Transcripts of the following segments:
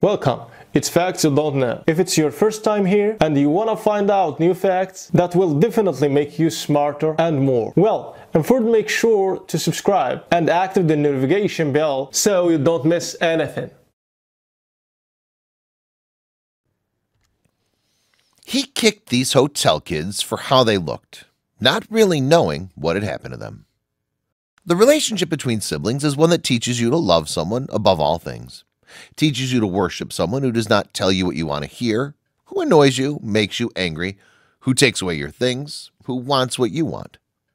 Welcome, it's Facts You Don't Know. If it's your first time here and you want to find out new facts that will definitely make you smarter and more, and first make sure to subscribe and activate the notification bell so you don't miss anything. He kicked these hotel kids for how they looked, not really knowing what had happened to them. The relationship between siblings is one that teaches you to love someone above all things. Teaches you to worship someone who does not tell you what you want to hear, who annoys you, makes you angry, who takes away your things, who wants what you want.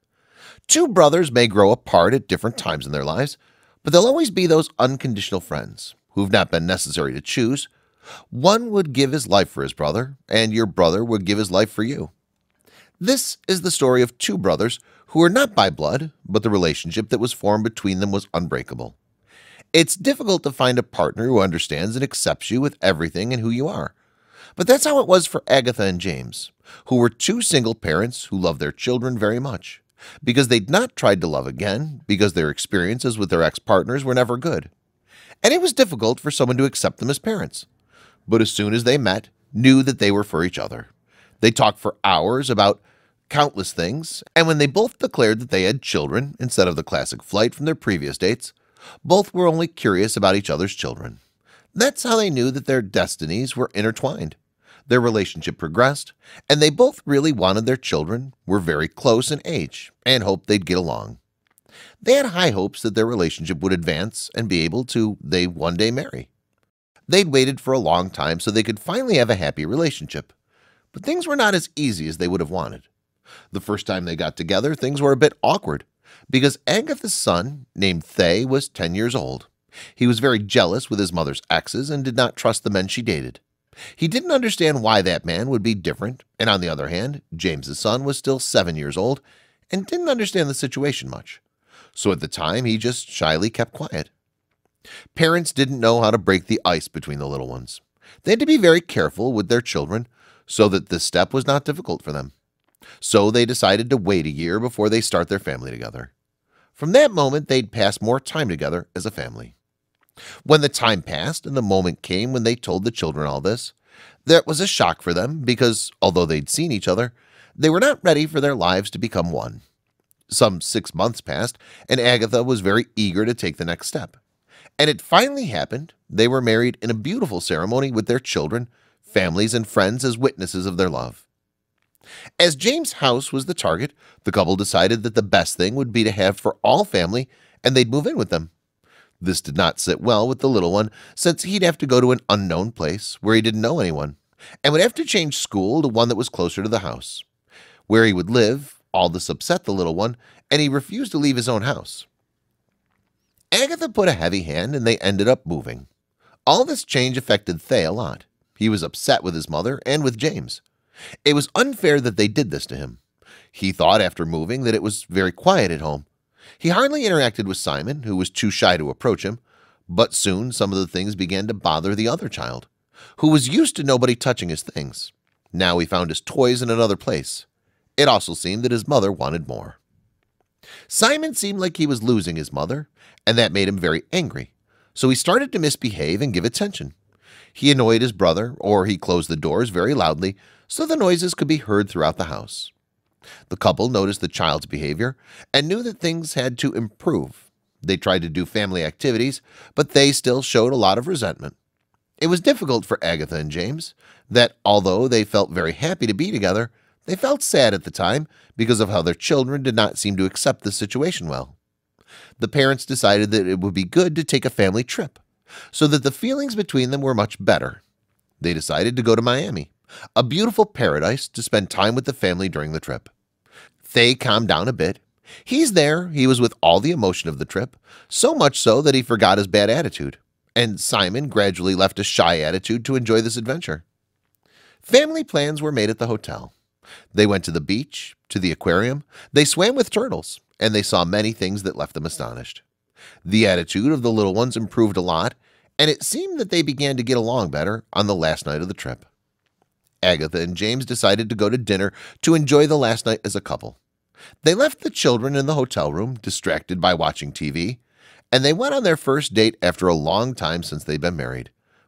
Two brothers may grow apart at different times in their lives, but they'll always be those unconditional friends who've not been necessary to choose. One would give his life for his brother, and your brother would give his life for you. This is the story of two brothers who are not by blood, but the relationship that was formed between them was unbreakable. It's difficult to find a partner who understands and accepts you with everything and who you are. But that's how it was for Agatha and James, who were two single parents who loved their children very much, because they'd not tried to love again, because their experiences with their ex-partners were never good. And it was difficult for someone to accept them as parents. But as soon as they met, knew that they were for each other. They talked for hours about countless things, and when they both declared that they had children instead of the classic flight from their previous dates, both were only curious about each other's children. That's how they knew that their destinies were intertwined. Their relationship progressed, and they both really wanted their children, were very close in age, and hoped they'd get along. They had high hopes that their relationship would advance and be able to, they one day marry. They'd waited for a long time so they could finally have a happy relationship. But things were not as easy as they would have wanted. The first time they got together, things were a bit awkward, because Agatha's son, named Thay, was 10 years old. He was very jealous with his mother's exes and did not trust the men she dated. He didn't understand why that man would be different, and on the other hand, James's son was still 7 years old and didn't understand the situation much. So at the time, he just shyly kept quiet. Parents didn't know how to break the ice between the little ones. They had to be very careful with their children so that this step was not difficult for them. So they decided to wait a year before they start their family together. From that moment, they'd pass more time together as a family. When the time passed and the moment came when they told the children all this, that was a shock for them because, although they'd seen each other, they were not ready for their lives to become one. Some 6 months passed, and Agatha was very eager to take the next step. And it finally happened. They were married in a beautiful ceremony with their children, families, and friends as witnesses of their love. As James' house was the target, the couple decided that the best thing would be to have for all family, and they'd move in with them. This did not sit well with the little one, since he'd have to go to an unknown place where he didn't know anyone, and would have to change school to one that was closer to the house. Where he would live, all this upset the little one, and he refused to leave his own house. Agatha put a heavy hand, and they ended up moving. All this change affected Thay a lot. He was upset with his mother and with James. It was unfair that they did this to him. He thought after moving that it was very quiet at home. He hardly interacted with Simon, who was too shy to approach him, but soon some of the things began to bother the other child, who was used to nobody touching his things. Now he found his toys in another place. It also seemed that his mother wanted more. Simon seemed like he was losing his mother, and that made him very angry, so he started to misbehave and give attention. He annoyed his brother, or he closed the doors very loudly, so the noises could be heard throughout the house. The couple noticed the child's behavior and knew that things had to improve. They tried to do family activities, but they still showed a lot of resentment. It was difficult for Agatha and James that, although they felt very happy to be together, they felt sad at the time because of how their children did not seem to accept the situation well. The parents decided that it would be good to take a family trip, so that the feelings between them were much better. They decided to go to Miami, a beautiful paradise, to spend time with the family during the trip. Thay calmed down a bit. He's there. He was with all the emotion of the trip, so much so that he forgot his bad attitude. And Simon gradually left a shy attitude to enjoy this adventure. Family plans were made at the hotel. They went to the beach, to the aquarium. They swam with turtles, and they saw many things that left them astonished. The attitude of the little ones improved a lot, and it seemed that they began to get along better on the last night of the trip. Agatha and James decided to go to dinner to enjoy the last night as a couple. They left the children in the hotel room, distracted by watching TV, and they went on their first date after a long time since they'd been married,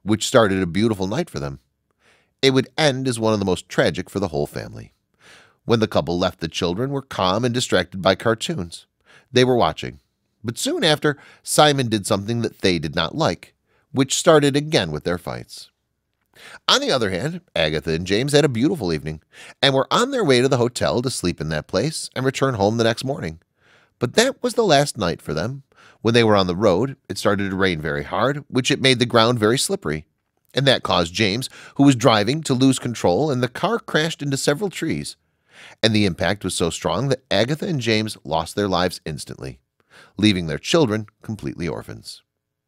which started a beautiful night for them. It would end as one of the most tragic for the whole family. When the couple left, the children were calm and distracted by cartoons they were watching. But soon after, Simon did something that they did not like, which started again with their fights. On the other hand, Agatha and James had a beautiful evening and were on their way to the hotel to sleep in that place and return home the next morning. But that was the last night for them. When they were on the road, it started to rain very hard, which it made the ground very slippery. And that caused James, who was driving, to lose control, and the car crashed into several trees. And the impact was so strong that Agatha and James lost their lives instantly, leaving their children completely orphans.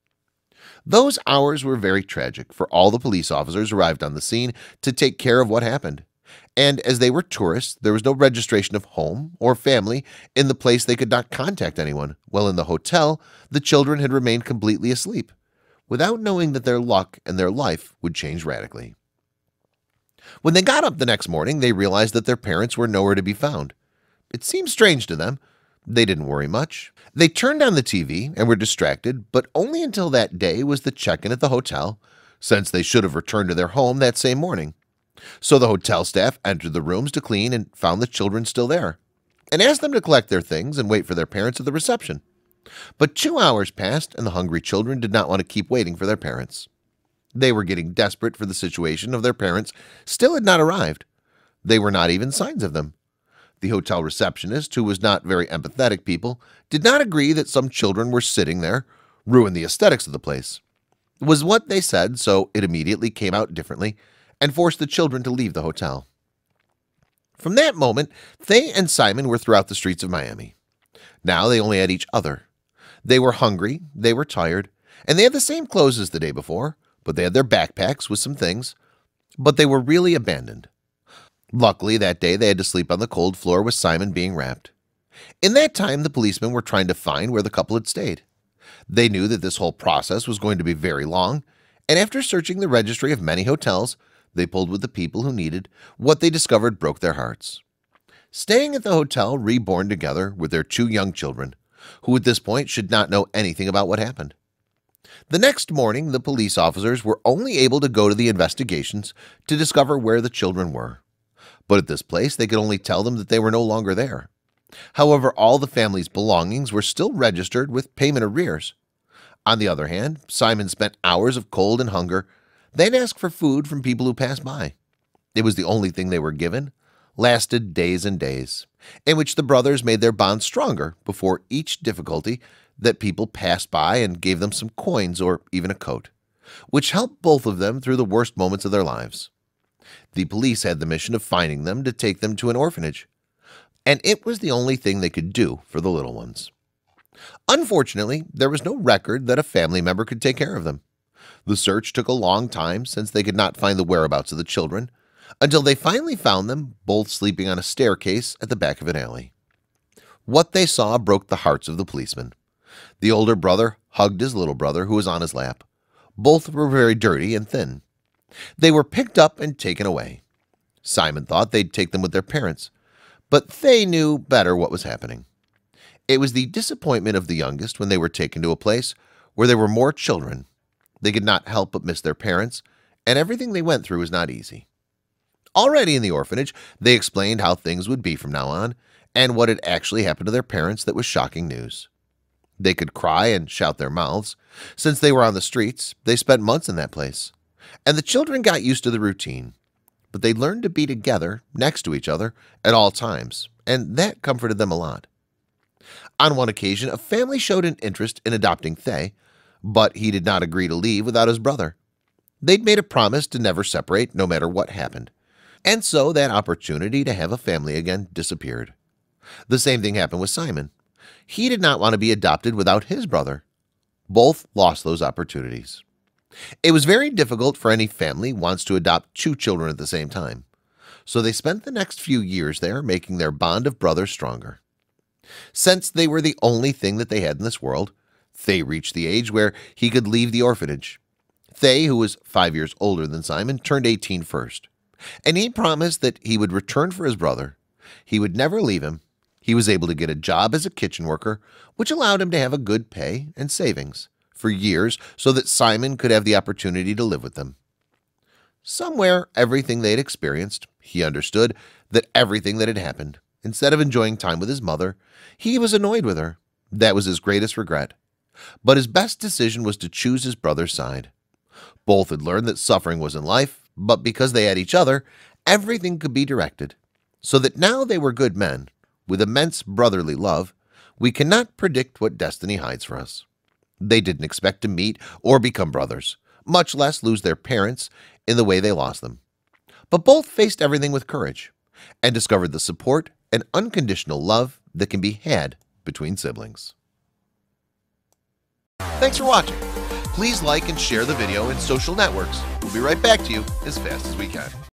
Those hours were very tragic, for all the police officers arrived on the scene to take care of what happened. And as they were tourists, there was no registration of home or family in the place. They could not contact anyone, while in the hotel, the children had remained completely asleep, without knowing that their luck and their life would change radically. When they got up the next morning, they realized that their parents were nowhere to be found. It seemed strange to them. They didn't worry much. They turned on the TV and were distracted, but only until that day was the check-in at the hotel, since they should have returned to their home that same morning. So the hotel staff entered the rooms to clean and found the children still there, and asked them to collect their things and wait for their parents at the reception. But 2 hours passed, and the hungry children did not want to keep waiting for their parents. They were getting desperate, for the situation of their parents still had not arrived. They were not even signs of them. The hotel receptionist, who was not very empathetic people, did not agree that some children were sitting there, ruin the aesthetics of the place. It was what they said, so it immediately came out differently and forced the children to leave the hotel. From that moment, they and Simon were throughout the streets of Miami. Now they only had each other. They were hungry, they were tired, and they had the same clothes as the day before, but they had their backpacks with some things, but they were really abandoned. Luckily, that day they had to sleep on the cold floor with Simon being wrapped. In that time, the policemen were trying to find where the couple had stayed. They knew that this whole process was going to be very long, and after searching the registry of many hotels, they pulled with the people who needed. What they discovered broke their hearts. Staying at the hotel Reborn together with their 2 young children, who at this point should not know anything about what happened. The next morning, the police officers were only able to go to the investigations to discover where the children were. But at this place, they could only tell them that they were no longer there. However, all the family's belongings were still registered with payment arrears. On the other hand, Simon spent hours of cold and hunger. They'd ask for food from people who passed by. It was the only thing they were given, lasted days and days, in which the brothers made their bond stronger before each difficulty that people passed by and gave them some coins or even a coat, which helped both of them through the worst moments of their lives. The police had the mission of finding them to take them to an orphanage, and it was the only thing they could do for the little ones. Unfortunately, there was no record that a family member could take care of them. The search took a long time, since they could not find the whereabouts of the children, until they finally found them, both sleeping on a staircase at the back of an alley. What they saw broke the hearts of the policemen. The older brother hugged his little brother, who was on his lap. Both were very dirty and thin. They were picked up and taken away. Simon thought they'd take them with their parents, but they knew better what was happening. It was the disappointment of the youngest when they were taken to a place where there were more children. They could not help but miss their parents, and everything they went through was not easy. Already in the orphanage, they explained how things would be from now on, and what had actually happened to their parents that was shocking news. They could cry and shout their mouths. Since they were on the streets, they spent months in that place, and the children got used to the routine. But they learned to be together, next to each other, at all times, and that comforted them a lot. On one occasion, a family showed an interest in adopting Thay, but he did not agree to leave without his brother. They'd made a promise to never separate, no matter what happened, and so that opportunity to have a family again disappeared. The same thing happened with Simon. He did not want to be adopted without his brother. Both lost those opportunities. It was very difficult for any family wants to adopt 2 children at the same time, so they spent the next few years there, making their bond of brothers stronger. Since they were the only thing that they had in this world, Thay reached the age where he could leave the orphanage. Thay, who was 5 years older than Simon, turned 18 first, and he promised that he would return for his brother. He would never leave him. He was able to get a job as a kitchen worker, which allowed him to have a good pay and savings, for years so that Simon could have the opportunity to live with them. Somewhere, everything they'd experienced, he understood that everything that had happened. Instead of enjoying time with his mother, he was annoyed with her. That was his greatest regret. But his best decision was to choose his brother's side. Both had learned that suffering was in life, but because they had each other, everything could be directed. So that now they were good men, with immense brotherly love. We cannot predict what destiny hides for us. They didn't expect to meet or become brothers, much less lose their parents in the way they lost them. But both faced everything with courage and discovered the support and unconditional love that can be had between siblings. Thanks for watching. Please like and share the video in social networks. We'll be right back to you as fast as we can.